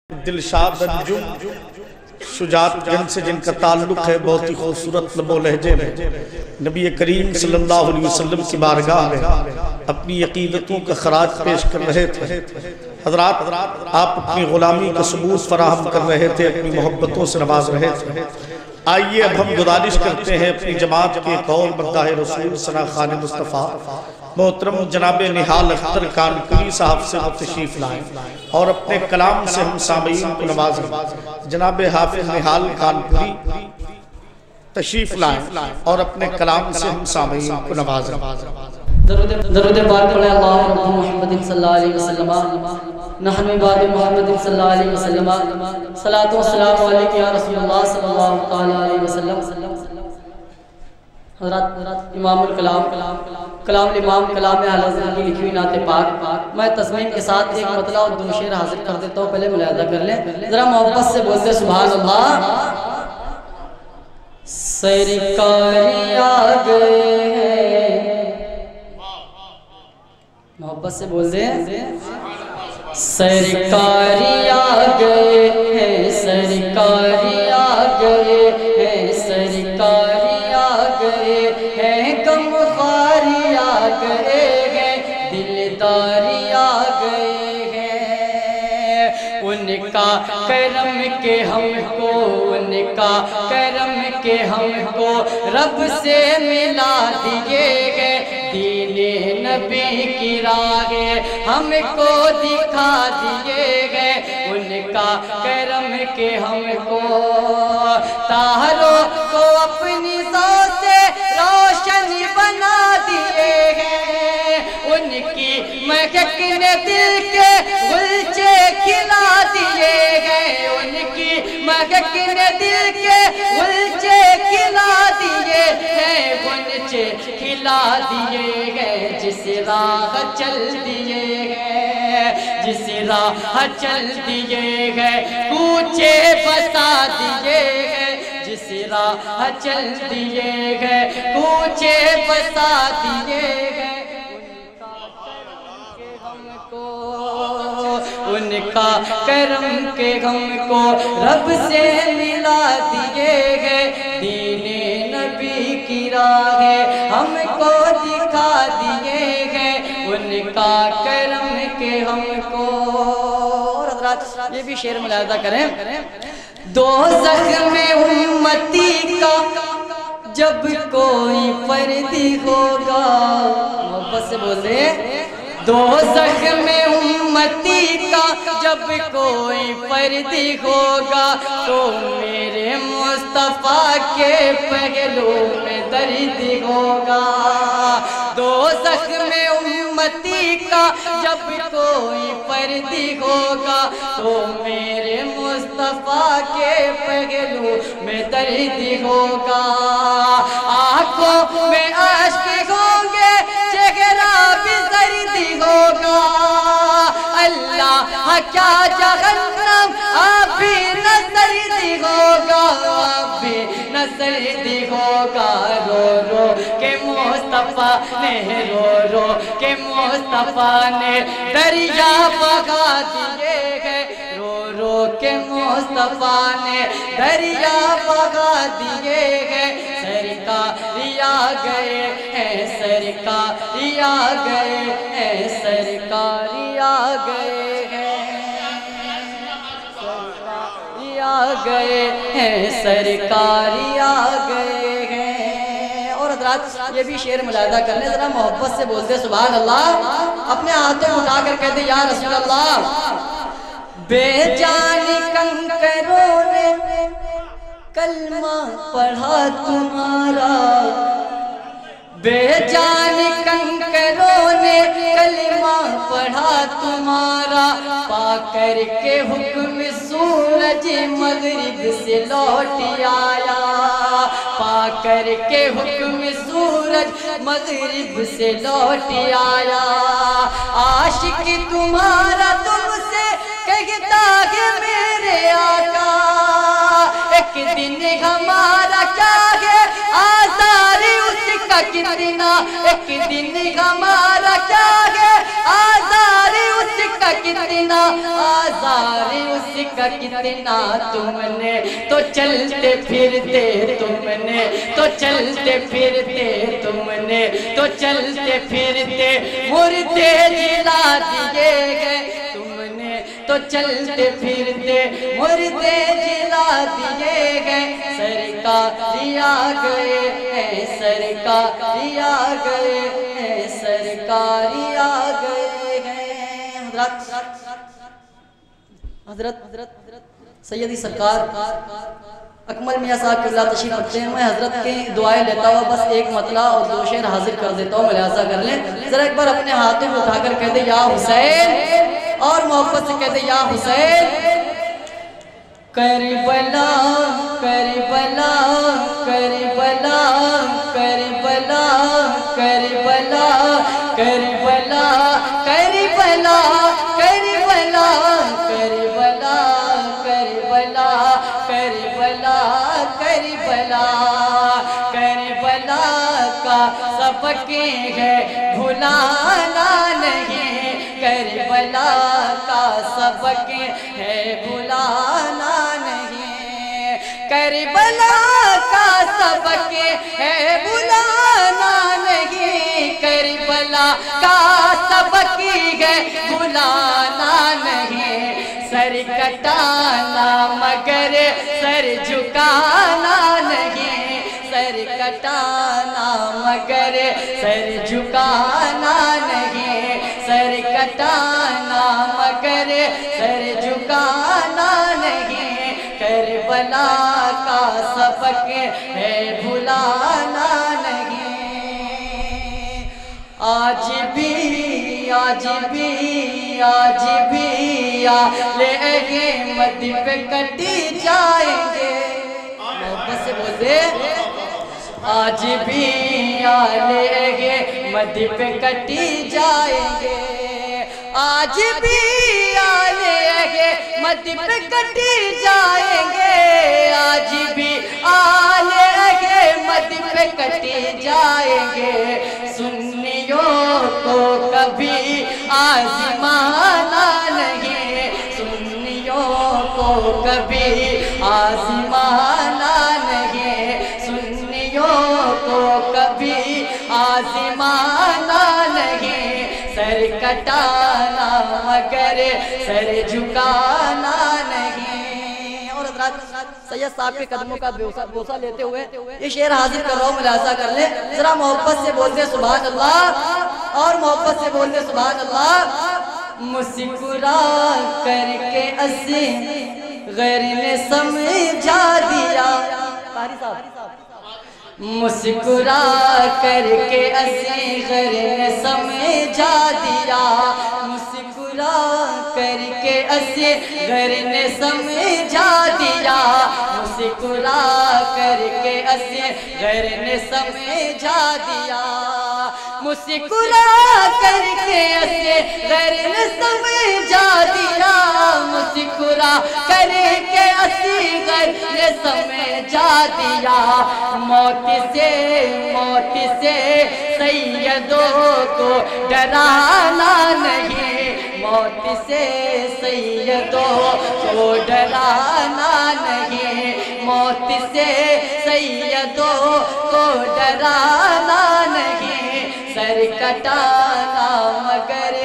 دلشاد انجم شجاعت گنج سے جن کا تعلق ہے بہت ہی خوبصورت لب و لہجے میں نبی کریم صلی اللہ علیہ وسلم کی بارگاہ میں اپنی عقیدتوں کا خراج پیش کر رہے تھے۔ حضرات آپ اپنی غلامی کا ثبوت فراہم کر رہے تھے، اپنی محبتوں سے نواز رہے تھے۔ آئیے اب ہم گزارش کرتے ہیں اپنی جماعت کے ایک اور مداح رسول ثنا خان مصطفیٰ محترم جناب نہال اختر کانپوری صاحب سے تشریف لائیں اور اپنے کلام سے ہم سامعین کو نوازیں۔ جناب حافظ نہال کانپوری تشریف لائیں اور اپنے کلام سے ہم سامعین کو نوازیں۔ درود پاک پڑھیں اللہ رب محمد صلی اللہ علیہ وسلم نحن عباد محمد صلی اللہ علیہ وسلم صلاۃ و سلام علیک یا رسول اللہ صلی اللہ علیہ وسلم۔ حضرات امام الکلام کلام الامام کلام اہل حضرت کی لکھی ہوئی نعت پاک میں تسمیم کے ساتھ ایک مطلع اور دو شعر حاضر کر دیتا ہوں، پہلے ملاحظہ کر لیں، ذرا محبت سے بولتے سبحان اللہ۔ سرکار آ گئے ہیں، محبت سے بول دیں، سرکار آ گئے ہیں، سرکار آ گئے ہیں، سرکار آ گئے ہیں، غم خواری آ گئے ہیں، دلداری آ گئے ہیں۔ ان کا کرم کے ہم کو، ان کا کرم کے ہم کو رب سے ملا دیے گئے، دین نبی کی راہ ہم کو دکھا دیے گئے۔ ان کا کرم کے ہم کو تاروں کو اپنی ذات سے روشن بنا دیے گئے، ان کی مہک نے دل کے غلچے کھلا دیے گئے، ان کی مہک نے دل کے غلچے کھلا دیے گئے، غلچے کھلا دیے گئے، جس راہ چل دیے گئے، جس راہ چل دیے گئے، کوچے بسا دیے گئے، جس راہ چل دیے گئے، کوچے بسا دیے گئے۔ ان کا کرم کے ہم کو رب سے ملا دیے گئے، دین نبی کی راہ ہم کو دکھا دیے گئے، ان کا کرم کے ہم کو۔ اور حضرات یہ بھی شعر ملاحظہ کریں، دوزخ میں امتی کا جب کوئی پردی ہوگا، محبت سے بولے، دوزخ میں امتی کا جب کوئی پردی ہوگا تو میرے مصطفیٰ کے پہلو میں درد ہوگا۔ دوزخ میں امتی کا جب کوئی پردی ہوگا تو میرے مصطفیٰ کے پہلو میں درد ہوگا۔ آنکھوں میں اشک ہوں گے، چہرہ بھی زردی ہوگا، اللہ کیا جہنم ابھی نہ سردی ہوگا، ابھی نہ سردی ہوگا۔ رو رو کے مصطفیٰ نے، رو رو کے مصطفیٰ نے دریا بہا دیے گئے، رو رو کے مصطفیٰ نے دریا بہا دیے گئے۔ سرکار آ گئے ہیں، سرکار آ گئے ہیں، سرکار آ گئے ہیں، سرکار آ گئے ہیں، سرکار آ گئے ہیں۔ اور حضرات یہ بھی شعر ملاحظہ کر لیں، ذرا محبت سے بولتے سبحان اللہ، اپنے ہاتھوں اٹھا کر کہتے یا رسول اللہ۔ بے جان کنکروں نے کلمہ پڑھا تمہارا، بے جان کنکروں نے کلمہ پڑھا تمہارا، پا کر کے حکم سورج مغرب سے لوٹ آیا، پا کر کے حکم سورج مغرب سے لوٹ آیا۔ عاشق تمہارا تم سے کہتا ہے میرے آقا، ایک دن ہمارا کیا ہے آزار اس کا कितना, एक दिन हमारा क्या है आज़ार उसका कितना, आज़ार उसका कितना। तुमने तो चलते फिरते, तुमने तो चलते फिरते, तुमने तो चलते फिरते मुर्दे जिला दिए गए, तुमने तो चलते फिरते मुर्दे जिला दिए गए। सरकार आ गए, सरकार आ गए, सरकार आ गए हैं। हजरत सैयदी सरकार अकमल मियाँ साहब किबला तशरीफ रखते हैं। मैं हजरत के दुआएं लेता हुआ बस एक मतला और दो शेर हाजिर कर देता हूँ, मुलाजा कर लें। जरा एक बार अपने हाथों में उठाकर कह दे या हुसैन, और मोहब्बत से कह दे या हुसैन। करबला करबला करबला करबला करबला करबला करबला करबला करबला करबला करबला करबला करबला का सबक है भुलाना नहीं, करबला का सबक है भुलाना नहीं, करबला का सबक है भुलाना नहीं, करबला का सबक है भुलाना नहीं। सर कटाना मगर सर झुकाना नहीं, सर कटाना मगर सर झुकाना नहीं, सर कटाना मगर सर झुकाना नहीं, करबला का सबक है भुलाना नहीं। आज भी आज भी आज भी आले मद पे कटी जाएंगे, मोहब्बत से बोलते आज भी आले मद पे कटी जाएंगे, आज भी आले मद पे कटी जाएंगे, आज भी आले मद पे कटी जाएंगे। सुन्नियों को कभी आज़माना नहीं, सुन्नियों को कभी आज़माना नहीं, सुन्नियों को कभी आज़माना नहीं, सर कटाना मगर सर झुकाना नहीं। और सैयद साहब के कदमों का बोसा लेते हुए ये शेर हाजिर कर रहा हूँ, मुलाजा कर ले। जरा मोहब्बत से बोलते सुभान अल्लाह, और मोहब्बत से बोलते सुभान अल्लाह। मुस्कुरा करके असी गैर ने समझा दिया, मुस्कुरा करके असी गैर ने समझा दिया, मुस्कुरा करके असी गैर ने समझा दिया, मुस्कुरा करके असी गैर ने समझा दिया, मुस्कुरा करके असी गैर ने समझा दिया, मुस्कुरा करके असी गैर ने समझा दिया। मौत से सैयदों को डराना नहीं, मौत से सैयदों को डराना नहीं, मौत से सैयदों को डराना नहीं, सर कटाना मगर